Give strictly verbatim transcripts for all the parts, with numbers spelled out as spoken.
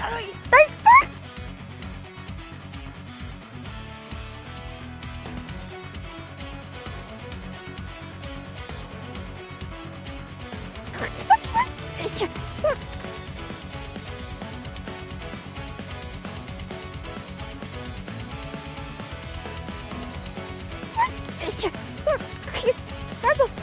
痛い痛い。よいしょ。よいしょ。あと。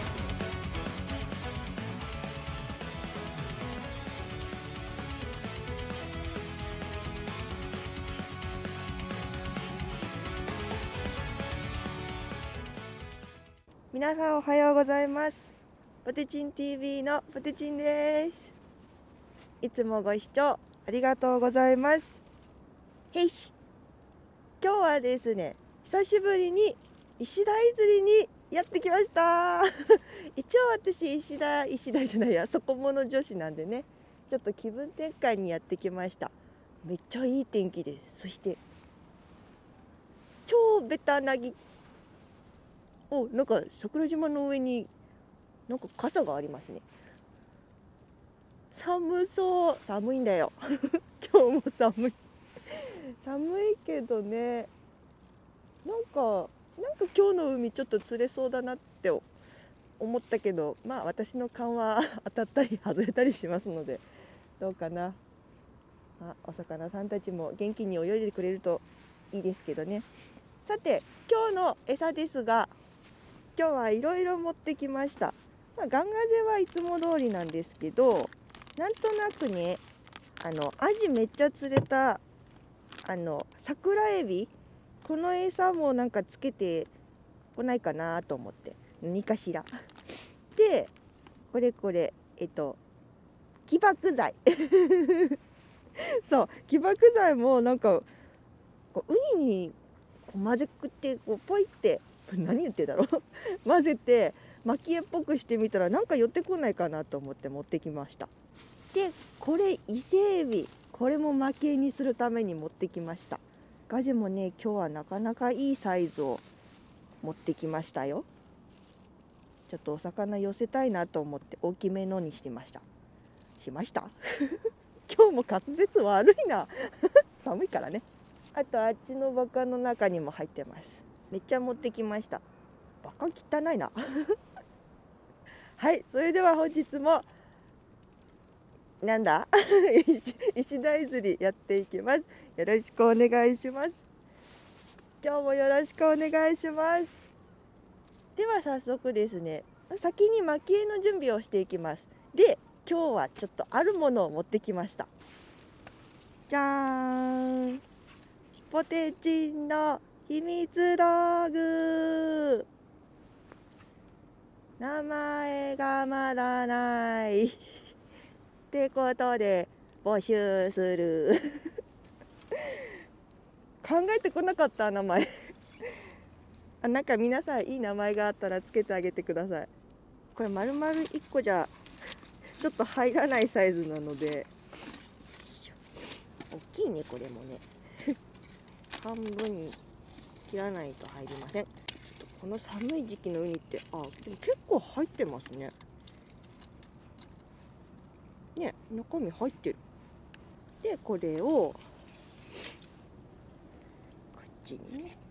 皆さんおはようございます。ポテチン ティーブイ のポテチンです。いつもご視聴ありがとうございます。へいし。今日はですね、久しぶりに石鯛釣りにやってきました。一応私石鯛石鯛じゃないや、底物女子なんでね、ちょっと気分転換にやってきました。めっちゃいい天気です。そして超ベタなぎ。お、なんか桜島の上になんか傘がありますね。寒そう。寒いんだよ。今日も寒い。寒いけどね。なんかなんか今日の海ちょっと釣れそうだなって思ったけど、まあ私の勘は当たったり外れたりしますので、どうかな。あ、お魚さんたちも元気に泳いでくれるといいですけどね。さて今日の餌ですが、今日はいろいろ持ってきました。まあ、ガンガゼはいつも通りなんですけど、なんとなくね、あのアジめっちゃ釣れたあの桜エビ、この餌もなんかつけてこないかなと思って、何かしら。で、これこれえっと起爆剤。そう、起爆剤もなんかこうウニにこう混ぜくってこうポイって何言ってだろう混ぜて蒔絵っぽくしてみたらなんか寄ってこないかなと思って持ってきました。でこれ伊勢エビ、これも蒔絵にするために持ってきました。ガジェもね今日はなかなかいいサイズを持ってきましたよ。ちょっとお魚寄せたいなと思って大きめのにしてましたしました今日も滑舌悪いな寒いからね。あとあっちのバカの中にも入ってます。めっちゃ持ってきました。バカ汚いなはい、それでは本日もなんだ石鯛釣りやっていきます。よろしくお願いします。今日もよろしくお願いします。では早速ですね、先に蒔絵の準備をしていきます。で今日はちょっとあるものを持ってきました。じゃーん、ポテチンの秘密道具。名前がまだないってことで募集する考えてこなかった名前あ、なんか皆さんいい名前があったらつけてあげてください。これ丸々いっこじゃちょっと入らないサイズなので、大きいねこれもね半分に切らないと入りません。この寒い時期のウニって、あ、でも結構入ってますね。ね、中身入ってる。で、これをこっちにね。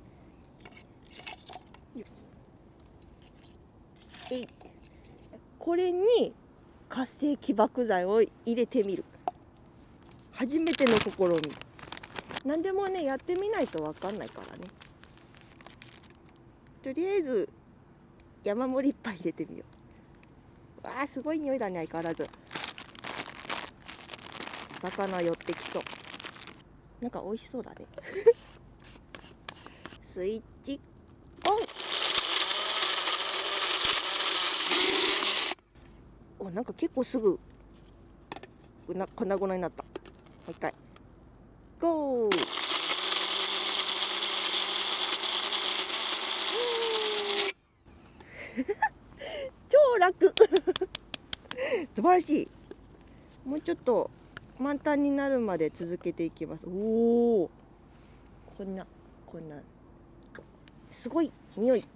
えい。これに活性起爆剤を入れてみる。初めての試み。何でもね、やってみないとわかんないからね。とりあえず山盛りいっぱい入れてみよう。わあ、すごい匂いだね、相変わらず。お魚寄ってきそう。なんか美味しそうだね。スイッチオン。お、なんか結構すぐな粉々になった。もう一回。ゴー。超楽素晴らしい。もうちょっと満タンになるまで続けていきます。おお、こんなこんなすごい匂い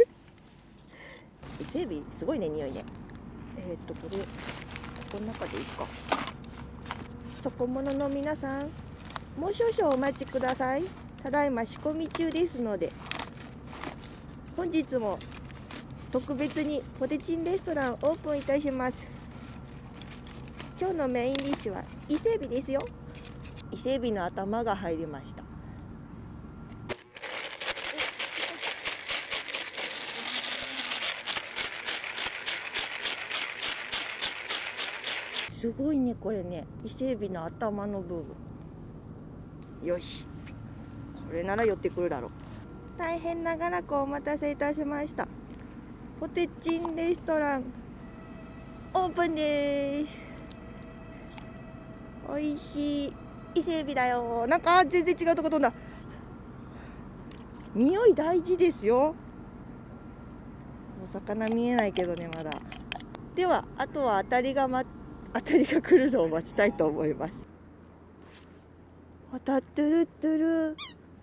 伊勢エビすごいね、匂いね。えー、っとこれこの中でいいか。 そこものの皆さん、もう少々お待ちください。ただいま仕込み中ですので、本日も特別にポテチンレストランオープンいたします。今日のメインディッシュは伊勢海老ですよ。伊勢海老の頭が入りました。すごいね、これね、伊勢海老の頭の部分。よし、これなら寄ってくるだろう。大変長らくお待たせいたしました。ポテチンレストランオープンです。おいしい伊勢海老だよ。なんか全然違うとこ飛んだ。匂い大事ですよ。お魚見えないけどね、まだ。ではあとは当たりがま当たりが来るのを待ちたいと思います。当たってるってる。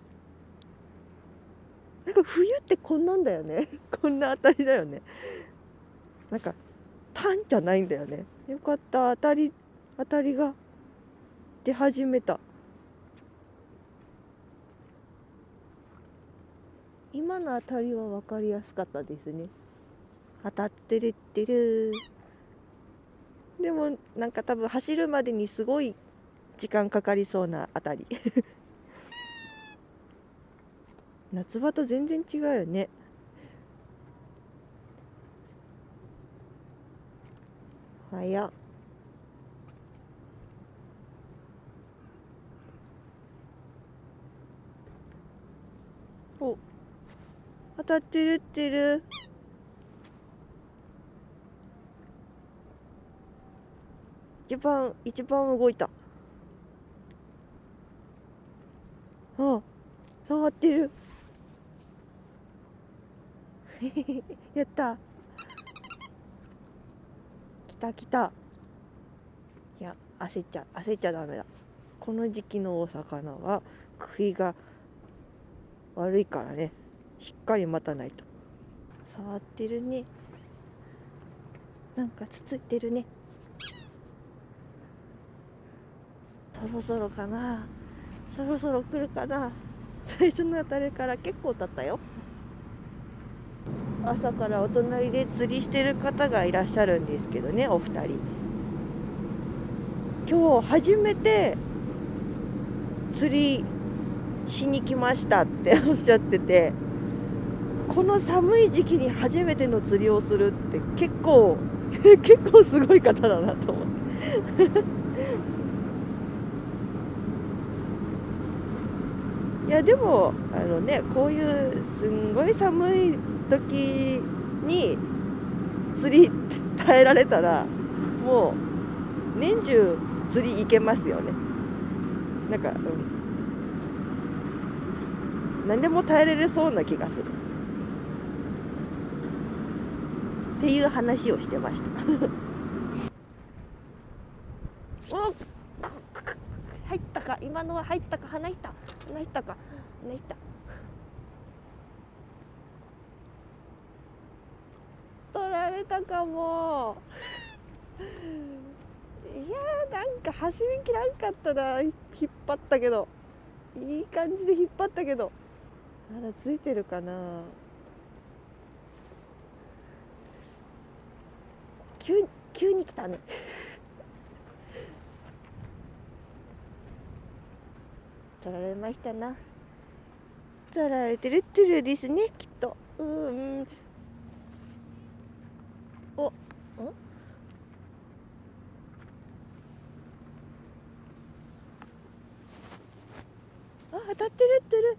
なんか冬ってこんなんだよね。こんな当たりだよね。なんかタンじゃないんだよね。よかった、当たり当たりが出始めた。今の当たりは分かりやすかったですね。当たってるってる。でもなんか多分走るまでにすごい時間かかりそうな当たり。夏場と全然違うよね。はや。お、当たってるってる。一番一番動いた。あ、触ってる。やった。来た来た。いや、焦っちゃ焦っちゃダメだ。この時期のお魚は食いが悪いからね、しっかり待たないと。触ってるね。なんかつついてるね。そろそろかな。そろそろ来るかな。最初の当たりから結構経ったよ。朝からお隣で釣りしてる方がいらっしゃるんですけどね、お二人。今日初めて釣りしに来ましたっておっしゃってて、この寒い時期に初めての釣りをするって結構結構すごい方だなと思って。いやでもあのね、こういうすんごい寒い時に釣り耐えられたらもう年中釣り行けますよね。なんか、うん、何でも耐えれれそうな気がするっていう話をしてました。お、入ったか、今のは入ったか、離した離したか離した。取られたかも。いやー、なんか走りきらんかったな。引っ張ったけど、いい感じで引っ張ったけど、まだついてるかな。急急に来たね。取られましたな。取られてるってるですね、きっと。うん。お、ん？あ、当たってるってる。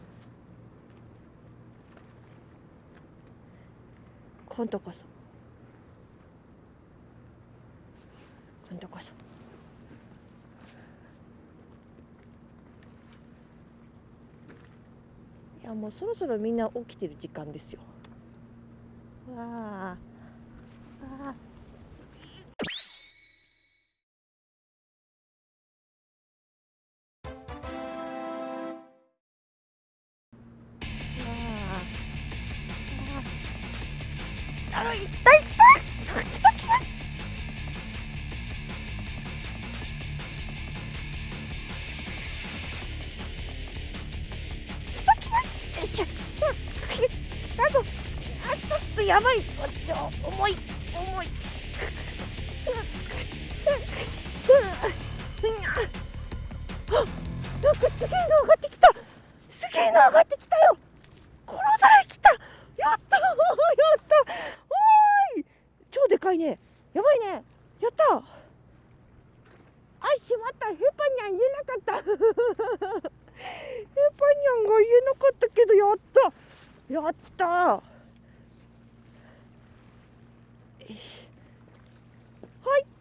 今度こそ。今度こそ。いや、もうそろそろみんな起きてる時間ですよ。わあ。ああ。あ、痛い痛い来た来た。 やばい、おっちょ重い重い。あ、なんかすげえの上がってきた。すげえの上がってきたよ。コロダイ来た。やったー、やった。おーい、超でかいね。やばいね。やった。あ、しまった。ヘパニャン言えなかった。ヘパニャンが言えなかったけど、やった。やった。入った。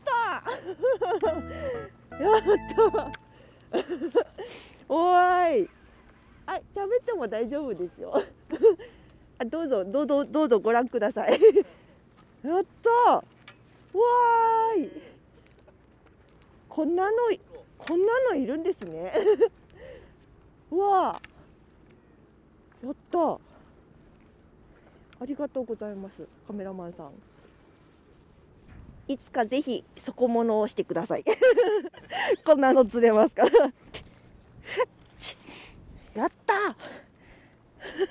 やった。おーい。あ、喋っても大丈夫ですよ。あ、どうぞ、どうぞ、どうぞご覧ください。やった。わーい。こんなの、こんなのいるんですね。わあ。やった。ありがとうございます、カメラマンさん。いつかぜひ底物をしてください。こんなの釣れますから。やった。釣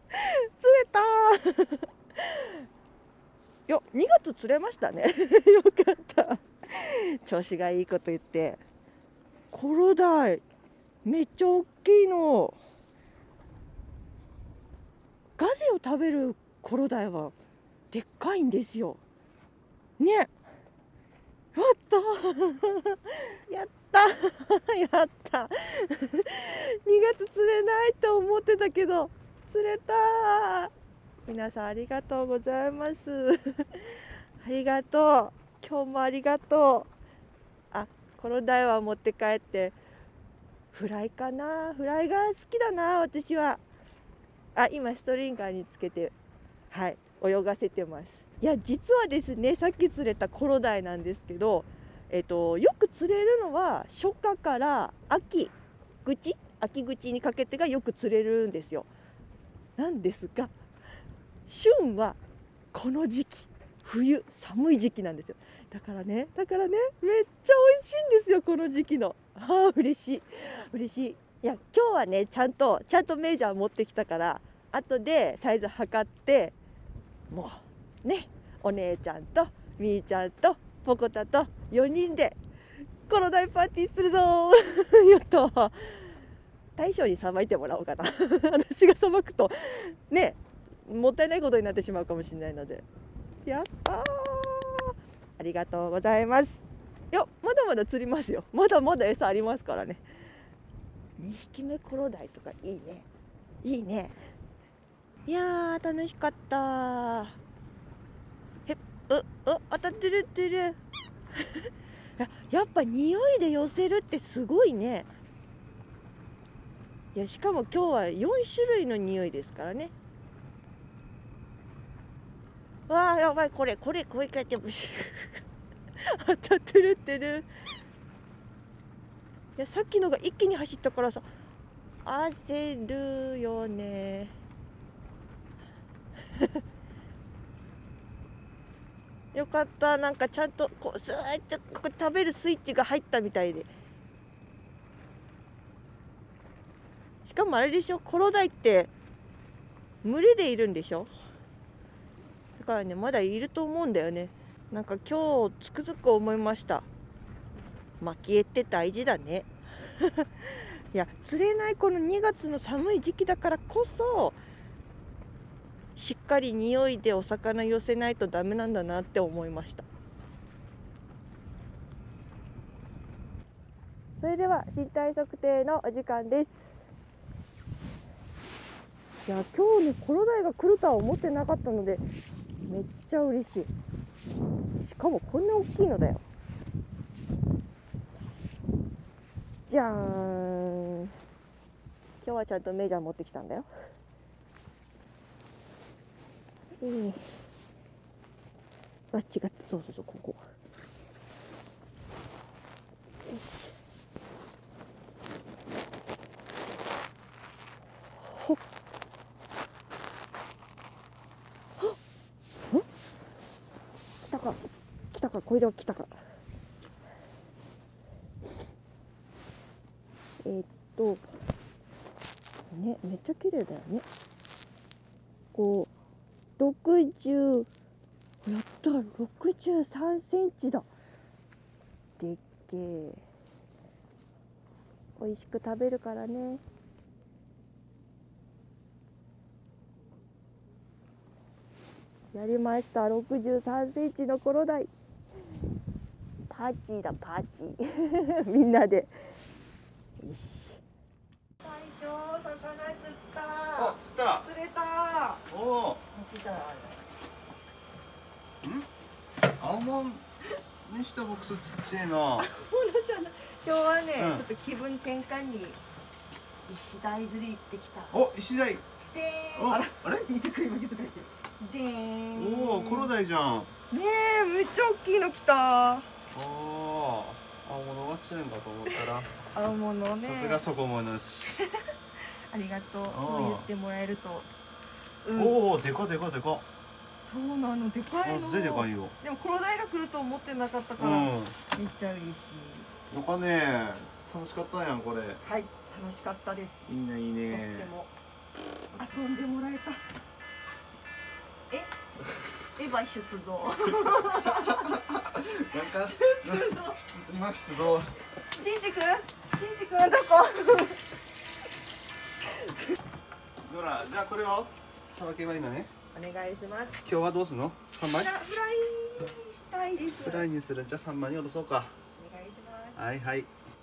れた。いや、にがつ釣れましたね。よかった。調子がいいこと言って。コロダイめっちゃ大きいの。ガゼを食べるコロダイはでっかいんですよね。やったやったやったにがつ釣れないと思ってたけど釣れた。皆さんありがとうございます。ありがとう。今日もありがとう。あ、コロダイは持って帰ってフライかな。フライが好きだな、私は。あ、今ストリンガーにつけて、はい、泳がせてます。いや、実はですね、さっき釣れたコロダイなんですけど、えっと、よく釣れるのは初夏から秋口秋口にかけてがよく釣れるんですよ。なんですが、旬はこの時期、冬寒い時期なんですよ。だからね、だからね、めっちゃ美味しいんですよ、この時期の。ああ、嬉しい、嬉しい。いや、今日はね、ちゃんとちゃんとメジャー持ってきたから、後でサイズ測って、もうね、お姉ちゃんとみーちゃんとポコタとよにんでコロダイパーティーするぞー。やった。大将にさばいてもらおうかな。私がさばくとね、もったいないことになってしまうかもしれないので。やったー、ありがとうございます。いや、まだまだ釣りますよ。まだまだ餌ありますからね。にひきめコロダイとかいいね、いいね。いやー、楽しかった。へっ、うう当たってるってる。や, やっぱ匂いで寄せるってすごいね。いや、しかも今日はよんしゅるいの匂いですからね。わあ、やばい、これこれこれかって当たってるってる。いや、さっきのが一気に走ったからさ、焦るよね。よかった、なんかちゃんとこうスーッとここ食べるスイッチが入ったみたいで。しかもあれでしょ、コロダイって群れでいるんでしょ。だからね、まだいると思うんだよね。なんか今日つくづく思いました。蒔絵って大事だね。いや、釣れないこのにがつの寒い時期だからこそ、しっかり匂いでお魚寄せないとダメなんだなって思いました。それでは身体測定のお時間です。いや、今日ね、コロダイが来るとは思ってなかったのでめっちゃ嬉しい。しかもこんな大きいのだよ。じゃーん。今日はちゃんとメジャー持ってきたんだよ。うん、あ、違った、そうそうそう、ここ。よし。ほっ。ん？来たか、来たか、これでは来たか。えー、っと、ね、めっちゃ綺麗だよね。ころくじゅう、やったろくじゅうさんセンチだ。でっけえ。美味しく食べるからね。やりました。ろくじゅうさんセンチのコロダイ。パーチーだパーチー。みんなで。よし。最初魚釣った。 あ、釣った。 釣れた。 おお。 来た。 ん？青もんにしたボックスちっちゃいな。 今日はね、 うん、 ちょっと気分転換に石鯛釣り行ってきた。 お、石鯛。 でーん。あら、 あれ？ 水食い水食いてる。でーん。 おお、コロダイじゃん。 ねえ、めっちゃ大きいの来た。 ああ、青物が釣れんかと思ったら。 青物ね。 さすがそこものし。 ありがとう。そう言ってもらえると。 うん、おお、でかでかでか。 そうなの、でかいの。 あ、すげえでかいよ。 でもコロダイが来ると思ってなかったから、うん、めっちゃ嬉しい。 よかね、楽しかったやんこれ。 はい、楽しかったです。 いいねいいね。 とっても遊んでもらえた。え、エヴァ出動。 なんか出動。 今出動。 シンジ君、シンジ君はどこ？ ドラ、じゃあこれをさばけばいいのね。 お願いします。 今日はどうするの？三枚？ フライしたいです。 フライにする。じゃあ三枚に落とそうか。 お願いします。 はいはい。よ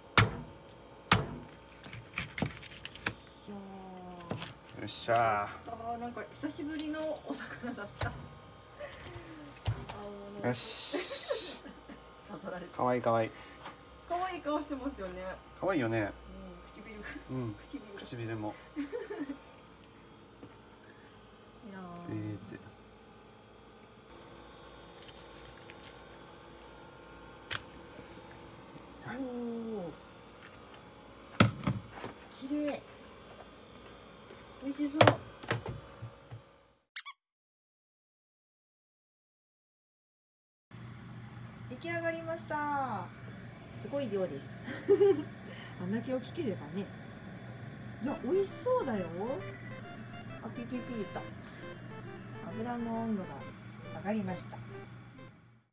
っしゃー。なんか久しぶりのお魚だった。 よし。 飾られて。 かわいいかわいい。 可愛い顔してますよね。 かわいいよね。 うん、唇。 うん。唇。唇も。 いやえーって。 おお。綺麗。美味しそう。出来上がりました。すごい量です。あんだけ大きければね。いや、美味しそうだよ。あ、ピピピーと。油の温度が上がりました。